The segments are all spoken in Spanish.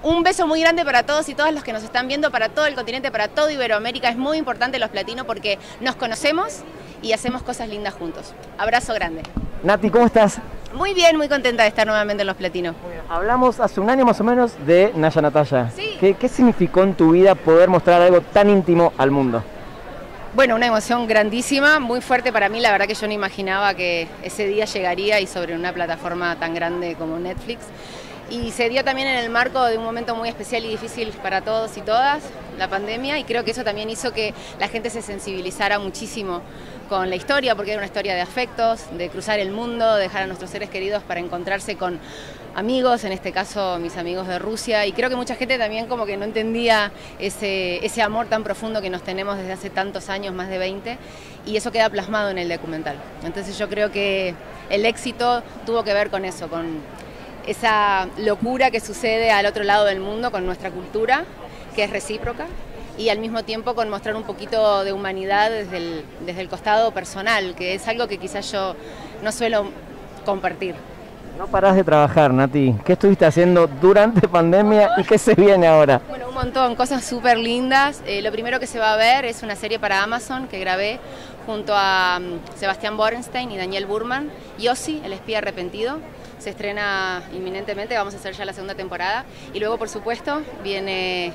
Un beso muy grande para todos y todas los que nos están viendo, para todo el continente, para todo Iberoamérica. Es muy importante los Platino porque nos conocemos y hacemos cosas lindas juntos. Abrazo grande. Nati, ¿cómo estás? Muy bien, muy contenta de estar nuevamente en los Platino. Hablamos hace un año más o menos de Naya Natalia. Sí. ¿Qué significó en tu vida poder mostrar algo tan íntimo al mundo? Bueno, una emoción grandísima, muy fuerte para mí. La verdad que yo no imaginaba que ese día llegaría y sobre una plataforma tan grande como Netflix. Y se dio también en el marco de un momento muy especial y difícil para todos y todas, la pandemia, y creo que eso también hizo que la gente se sensibilizara muchísimo con la historia, porque era una historia de afectos, de cruzar el mundo, de dejar a nuestros seres queridos para encontrarse con amigos, en este caso mis amigos de Rusia, y creo que mucha gente también como que no entendía ese amor tan profundo que nos tenemos desde hace tantos años, más de 20, y eso queda plasmado en el documental. Entonces yo creo que el éxito tuvo que ver con eso, con esa locura que sucede al otro lado del mundo con nuestra cultura, que es recíproca, y al mismo tiempo con mostrar un poquito de humanidad desde el costado personal, que es algo que quizás yo no suelo compartir. No parás de trabajar, Nati. ¿Qué estuviste haciendo durante pandemia y qué se viene ahora? Bueno, un montón, cosas súper lindas. Lo primero que se va a ver es una serie para Amazon que grabé junto a Sebastián Borenstein y Daniel Burman, Yossi, el espía arrepentido. Se estrena inminentemente, vamos a hacer ya la segunda temporada. Y luego, por supuesto, viene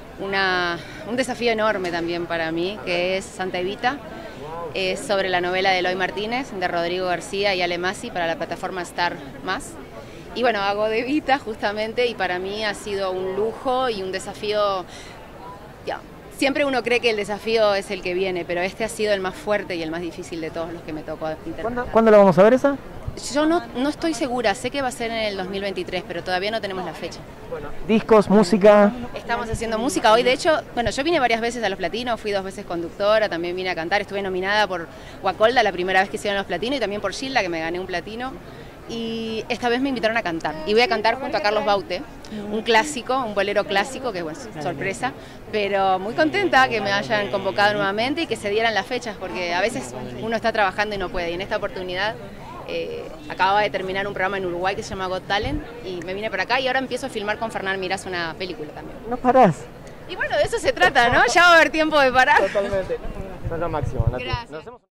un desafío enorme también para mí, que es Santa Evita. Es sobre la novela de Eloy Martínez, de Rodrigo García y Ale Masi para la plataforma Star+. Y bueno, hago de Evita justamente y para mí ha sido un lujo y un desafío. Siempre uno cree que el desafío es el que viene, pero este ha sido el más fuerte y el más difícil de todos los que me tocó interpretar. ¿Cuándo lo vamos a ver esa? Yo no estoy segura, sé que va a ser en el 2023, pero todavía no tenemos la fecha. Bueno, discos, música. Estamos haciendo música hoy, de hecho, bueno, yo vine varias veces a los Platinos, fui 2 veces conductora, también vine a cantar, estuve nominada por Guacolda la primera vez que hicieron los Platinos y también por Gilda, que me gané un platino. Y esta vez me invitaron a cantar, y voy a cantar junto a Carlos Baute, un clásico, un bolero clásico, que bueno, sorpresa, pero muy contenta que me hayan convocado nuevamente y que se dieran las fechas, porque a veces uno está trabajando y no puede, y en esta oportunidad acababa de terminar un programa en Uruguay que se llama Got Talent, y me vine para acá y ahora empiezo a filmar con Fernán Mirás una película también. No parás. Y bueno, de eso se trata, ¿no? Ya va a haber tiempo de parar. Totalmente. Eso es lo máximo, Nati. Gracias.